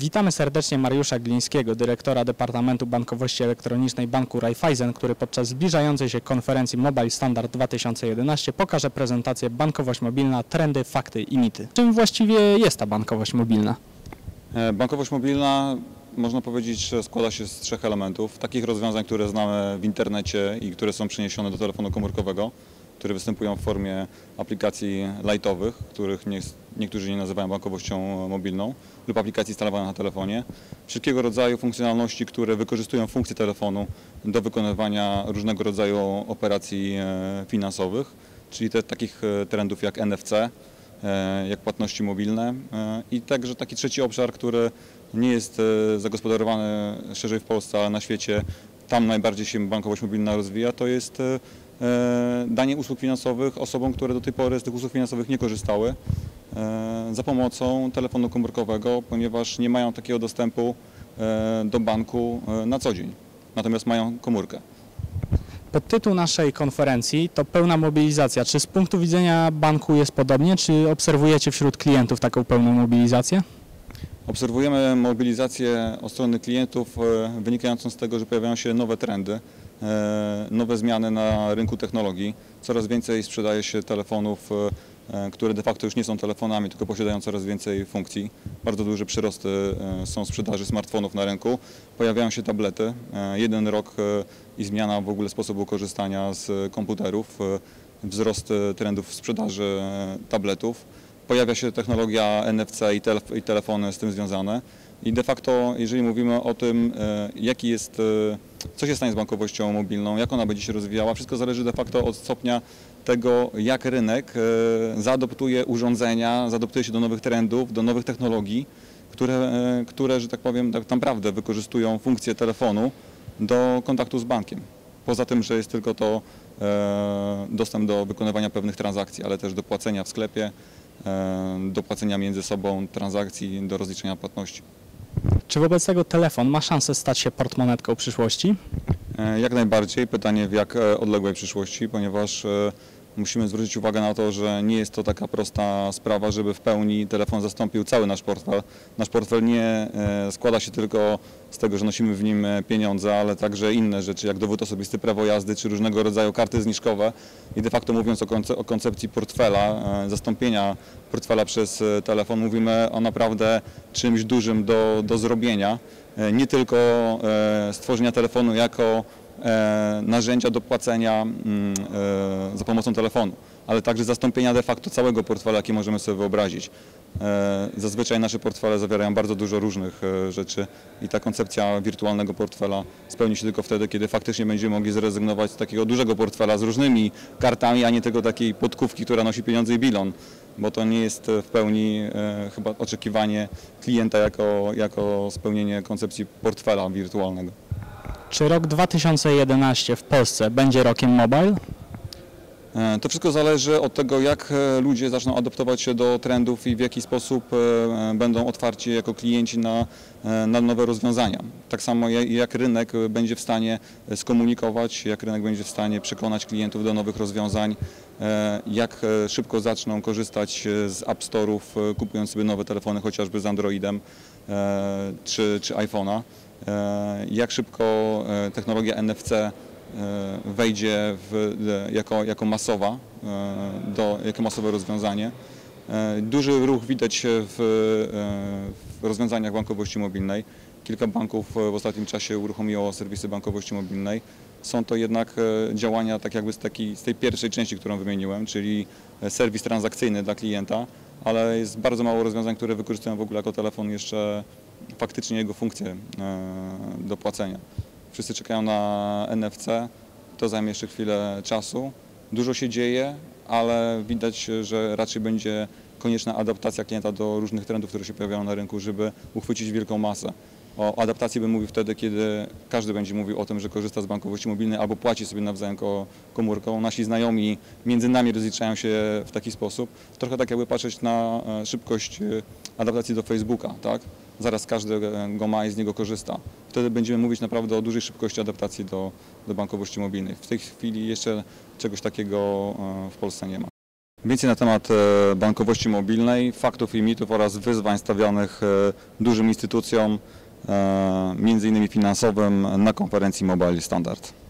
Witamy serdecznie Mariusza Glińskiego, dyrektora Departamentu Bankowości Elektronicznej Banku Raiffeisen, który podczas zbliżającej się konferencji Mobile Standard 2011 pokaże prezentację Bankowość mobilna, trendy, fakty i mity. Czym właściwie jest ta bankowość mobilna? Bankowość mobilna, można powiedzieć, że składa się z trzech elementów. Takich rozwiązań, które znamy w internecie i które są przeniesione do telefonu komórkowego, które występują w formie aplikacji lightowych, których niektórzy nie nazywają bankowością mobilną, lub aplikacji instalowanych na telefonie. Wszelkiego rodzaju funkcjonalności, które wykorzystują funkcje telefonu do wykonywania różnego rodzaju operacji finansowych, czyli takich trendów jak NFC, jak płatności mobilne i także taki trzeci obszar, który nie jest zagospodarowany szerzej w Polsce, ale na świecie. Tam najbardziej się bankowość mobilna rozwija, to jest danie usług finansowych osobom, które do tej pory z tych usług finansowych nie korzystały za pomocą telefonu komórkowego, ponieważ nie mają takiego dostępu do banku na co dzień, natomiast mają komórkę. Podtytuł naszej konferencji to pełna mobilizacja. Czy z punktu widzenia banku jest podobnie, czy obserwujecie wśród klientów taką pełną mobilizację? Obserwujemy mobilizację od strony klientów wynikającą z tego, że pojawiają się nowe trendy, nowe zmiany na rynku technologii. Coraz więcej sprzedaje się telefonów, które de facto już nie są telefonami, tylko posiadają coraz więcej funkcji. Bardzo duże przyrosty są sprzedaży smartfonów na rynku. Pojawiają się tablety. Jeden rok i zmiana w ogóle sposobu korzystania z komputerów, wzrost trendów w sprzedaży tabletów. Pojawia się technologia NFC i telefony z tym związane. I de facto, jeżeli mówimy o tym, co się stanie z bankowością mobilną, jak ona będzie się rozwijała, wszystko zależy de facto od stopnia tego, jak rynek zaadoptuje urządzenia, zaadoptuje się do nowych trendów, do nowych technologii, które, że tak powiem, tak naprawdę wykorzystują funkcję telefonu do kontaktu z bankiem. Poza tym, że jest tylko to dostęp do wykonywania pewnych transakcji, ale też do płacenia w sklepie, do płacenia między sobą transakcji, do rozliczenia płatności. Czy wobec tego telefon ma szansę stać się portmonetką przyszłości? Jak najbardziej. Pytanie w jak odległej przyszłości, ponieważ musimy zwrócić uwagę na to, że nie jest to taka prosta sprawa, żeby w pełni telefon zastąpił cały nasz portfel. Nasz portfel nie składa się tylko z tego, że nosimy w nim pieniądze, ale także inne rzeczy, jak dowód osobisty, prawo jazdy czy różnego rodzaju karty zniżkowe. I de facto mówiąc o koncepcji portfela, zastąpienia portfela przez telefon, mówimy o naprawdę czymś dużym do zrobienia. Nie tylko stworzenia telefonu jako narzędzia do płacenia za pomocą telefonu, ale także zastąpienia de facto całego portfela, jaki możemy sobie wyobrazić. Zazwyczaj nasze portfele zawierają bardzo dużo różnych rzeczy i ta koncepcja wirtualnego portfela spełni się tylko wtedy, kiedy faktycznie będziemy mogli zrezygnować z takiego dużego portfela z różnymi kartami, a nie tylko takiej podkówki, która nosi pieniądze i bilon, bo to nie jest w pełni chyba oczekiwanie klienta jako spełnienie koncepcji portfela wirtualnego. Czy rok 2011 w Polsce będzie rokiem mobile? To wszystko zależy od tego, jak ludzie zaczną adaptować się do trendów i w jaki sposób będą otwarci jako klienci na nowe rozwiązania. Tak samo jak rynek będzie w stanie skomunikować, jak rynek będzie w stanie przekonać klientów do nowych rozwiązań, jak szybko zaczną korzystać z App Store'ów, kupując sobie nowe telefony, chociażby z Androidem czy iPhone'a. Jak szybko technologia NFC wejdzie jako masowe rozwiązanie. Duży ruch widać w rozwiązaniach bankowości mobilnej. Kilka banków w ostatnim czasie uruchomiło serwisy bankowości mobilnej. Są to jednak działania tak jakby z tej pierwszej części, którą wymieniłem, czyli serwis transakcyjny dla klienta, ale jest bardzo mało rozwiązań, które wykorzystują w ogóle jako telefon jeszcze faktycznie jego funkcję do płacenia. Wszyscy czekają na NFC, to zajmie jeszcze chwilę czasu. Dużo się dzieje, ale widać, że raczej będzie konieczna adaptacja klienta do różnych trendów, które się pojawiają na rynku, żeby uchwycić wielką masę. O adaptacji bym mówił wtedy, kiedy każdy będzie mówił o tym, że korzysta z bankowości mobilnej albo płaci sobie nawzajem komórką. Nasi znajomi między nami rozliczają się w taki sposób. Trochę tak jakby patrzeć na szybkość adaptacji do Facebooka, tak? Zaraz każdy go ma i z niego korzysta. Wtedy będziemy mówić naprawdę o dużej szybkości adaptacji do bankowości mobilnej. W tej chwili jeszcze czegoś takiego w Polsce nie ma. Więcej na temat bankowości mobilnej, faktów i mitów oraz wyzwań stawianych dużym instytucjom, między innymi finansowym, na konferencji Mobile Standard.